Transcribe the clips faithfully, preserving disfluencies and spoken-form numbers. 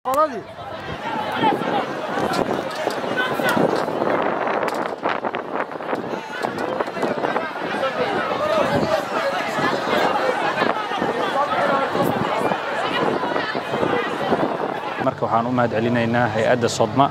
marka waxaan u mahad celinaynaa hay'adda Sodma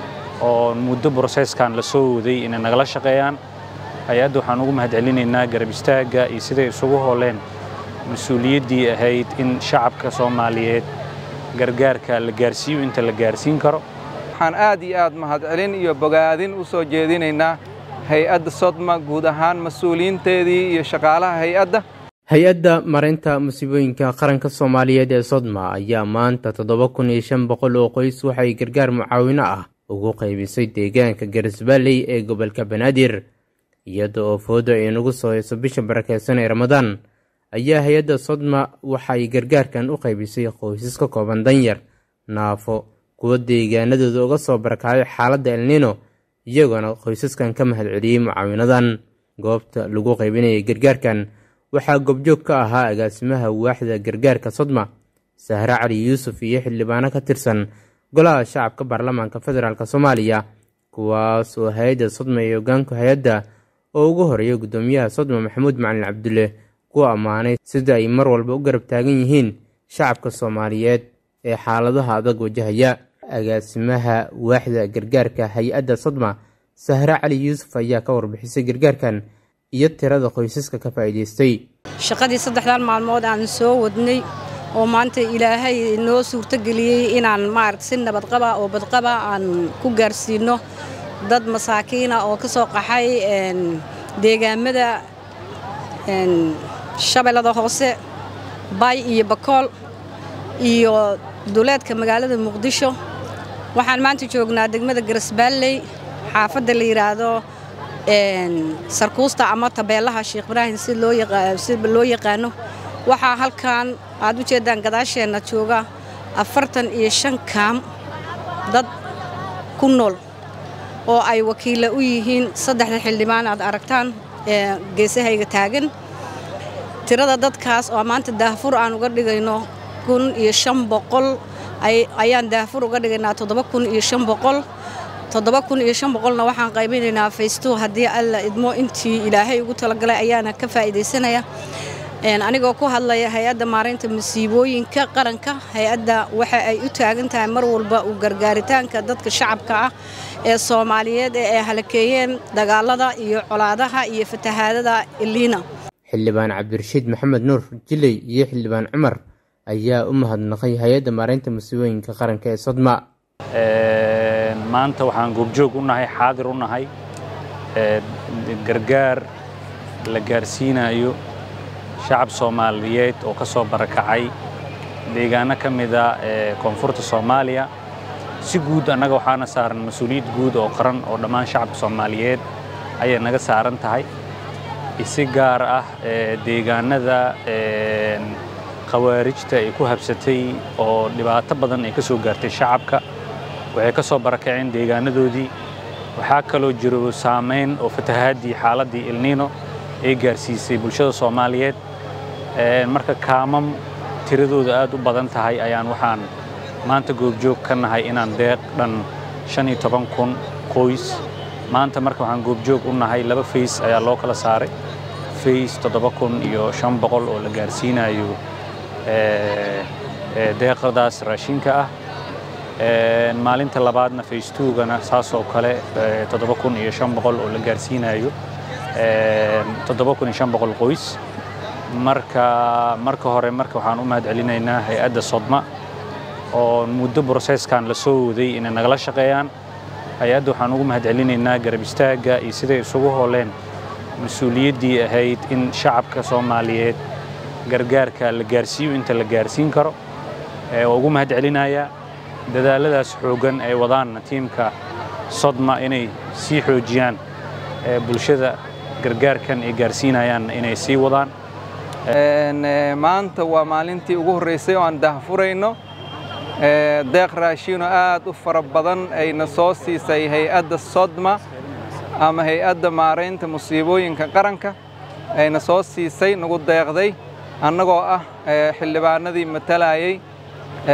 oo muddo processkan la soo waday inay nagala shaqeeyaan. hay'adda waxaan ugu mahad celinaynaa garab istaaga iyo siday isugu hooleen mas'uuliyaddii ahayd in shacabka Soomaaliyeed gargaarka la gaarsiiyo inta la gaarsiin karo. waxaan aad iyo aad mahad celin iyo bogaadin u soo jeedinaynaa hay'adda Sodma guud ahaan mas'uuliyiinteedii iyo shaqaalaha hay'adda. hay-adda mareynta musiibooyinka qaranka Soomaaliyeed ee Sodma ayaa maanta toddoba kun iyo shan boqol oo qoys waxay gargaar mucaawino ah ugu qaybisay deegaanka Garisbaalley ee gobolka Banaadir. iyada oo foodo ay nagu soo hayso bisha barakeysan ee Ramadaan ayaa hay-adda Sodma waxay gargaarkan u qaybisay qoysas ka kooban danyar, naafo, kuwa deegaanadooda uga soo barakacay xaaladda El Niño, iyaguna qoysaskan ka mahad celiyay mucaawinadan. goobta lagu qaybinayay gargaarkan waxaa goobjoog ka ahaa agaasimaha waaxda gargaarka Sodma Sahra Cali Yuusuf iyo xildhibaano ka tirsan golaha shacabka baarlamaanka federaalka Soomaaliya, kuwaas oo hay-adda Sodma iyo hoggaanka hay-adda oo ugu horeeya gudoomiyaha Sodma Maxamuud Macalin Cabdulle ku ammaanay sida ay mar walba u garab taagan yihiin shacabka Soomaaliyeed ee xaaladaha adag wajahaya. agaasimaha waaxda gargaarka hay-adda Sodma Sahra Cali Yuusuf ayaa ka warbixisay gargaarkan iyo tirada qoysaska ka faa'iideystay. shaqadii saddexdan maalmood aan soo wadnay oo maanta Ilaahay noo suurto galiyay inaan maaragtay si nabad qaba oo bad qaba aan ku gaarsiino dad masaakiin ah oo ka soo qaxay een deegaamada een Shabeellada Hoose, Bay iyo Bakool iyo duleedka magaalada Muqdisho. waxaan maanta joognaa degmada Garisbaalley, xaafadda la yiraahdo een sarkuusta ama tabeelaha Sheekh Ibraahim si loo yaqaan si loo yaqaano. waxaa halkan aad u jeedaan gadaasheena jooga afartan iyo shan kaam dad ku nool oo ay wakiilo u yihiin saddexda xildhibaan aad aragtaan ee geesahayga taagan. tirada dadkaas oo maanta daafur aan uga dhigayno kun iyo shan boqol ay ayaan daafur uga dhigaynaa toddoba kun iyo shan boqol. toddoba kun iyo shan boqolna waxaan qaybinaynaa faysto haddii alla idmo intii Ilaahay ugu talagalay ayaana ka faa'iideysanaya. een anigoo ku hadlaya hay-adda maareynta musiibooyinka qaranka. hay-adda waxa ay u taagan tahay mar walba u gargaaritaanka dadka shacabka ah ee Soomaaliyeed ee ay halakeeyeen dagaalada iyo colaadaha iyo fatahaadada El Niño. xildhibaan Cabdirashiid Maxamed Nuur Jilay iyo xildhibaan Cumar ayaa u mahadnaqay hay-adda maareynta musiibooyinka qaranka ee Sodma. ee maanta waxaan goobjoog u nahay xaadir u nahay ee gargaar la gaarsiinayo shacab Soomaaliyeed oo ka soo barakacay deegaano ka mid ah ee koonfurta Soomaaliya. si guud anaga waxaana saaran mas'uuliyad guud oo qaran oo dhammaan shacabka Soomaaliyeed ayay naga saaran tahay. si gaar ah ee deegaanada ee khawaarijta ay ku habsatay oo dhibaato badan ay ka soo gaartay shacabka waxay ka soo barakaceen deegaanadoodii. waxaa kaloo jiro saameyn oo fatahaadii xaaladii El Niño ay gaarsiisay bulshada Soomaaliyeed. ee marka kaamam tiradooda aad u badan tahay ayaan waxaan maanta goobjoog ka nahay inaan deeq dhan shan iyo toban kun qoys. maanta marka waxaan goobjoog u nahay laba fays ayaa loo kala saaray. fays toddoba kun iyo shan boqol oo la gaarsiinayo ee deeqadaas raashinka ah. ee maalinta labaadna fays two-gana saas oo kale toddoba kun iyo shan boqol oo la gaarsiinayo ee toddoba kun iyo shan boqol qoys. marka marka hore marka waxaan u mahad celinaynaa hay'adda Sodma oo muddo processkan la soo waday inay nagala shaqeeyaan. hay'adda waxaan ugu mahad celinaynaa garab istaaga iyo siday isugu hooleen mas'uuliyaddii ahayd in shacabka Soomaaliyeed gargaarka la gaarsiiyo inta la gaarsiin karo. ee ugu mahad celinaya dadaaladaas xoogan ay wadaan tiimka Sodma inay sii xoojiyaan ee bulshada gargaarkan ay gaarsiinayaan inay sii wadaan. een maanta waa maalintii ugu horeysay oo aan daahfurayno ee deeq raashin aad u fara badan ayna soo siisay hay-adda Sodma ama hay-adda maareynta musiibooyinka qaranka ayna soo siisay nagu deeqday annagoo ah xildhibaanadii matalayay ee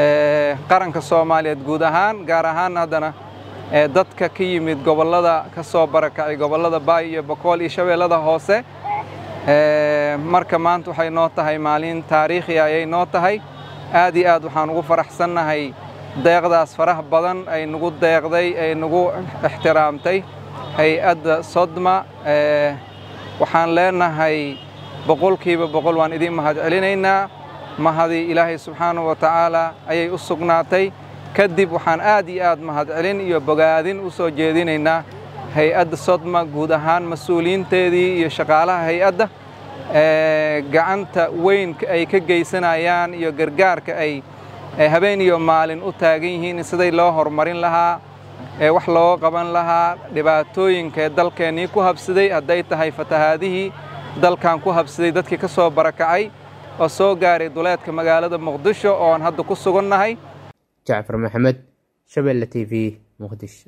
qaranka Soomaaliyeed guud ahaan gaar ahaan haddana dadka ka yimid gobollada ka soo barakacay gobollada Baay iyo Boqol iyo Shabeellada Hoose marka maanta waxay noo tahay maalin taariikhi ah ay noo tahay aad iyo aad waxaan ugu faraxsanahay deeqdaas faraha badan ay nagu deeqday ay nagu ixtiraamtay hay'adda Sodma waxaan leenahay boqolkiiba boqol waan idin mahad celinaynaa mahadi Ilaahay subxaanahu wa ta'ala ayay u sugnaatay kadib waxaan aad iyo aad mahad celin iyo bogaadin u soo jeedinaynaa hay'adda Sodma guud ahaan mas'uuliyiinteedii iyo shaqaalaha hay'adda gacanta weyn ay ka geysanayaan iyo gargaarka ay habeen iyo maalin u taagan yihiin sidii loo horumarin lahaa wax loo qaban lahaa dhibaatooyinka dalkeenii ku habsaday haday tahay fatahaadihii dalkan ku habsaday dadkii ka soo barakacay oo soo gaaray duleedka magaalada Muqdisho oo aan hadda ku sugannahay Jaafar Maxamed Shabeelle T V Muqdisho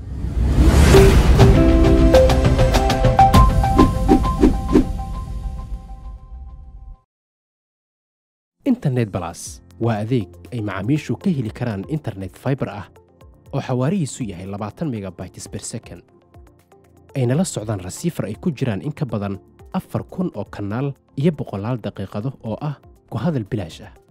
internet plus waa adeeg ay macaamiishu ka heli karaan internet fiber ah oo xawaarihiisu yahay labaatan megabytes per second ayna la socdaan rasiifar ay ku jiraan in ka badan afar kun oo kanaal iyo boqolaal daqiiqado oo ah ku hadal bilaash ah.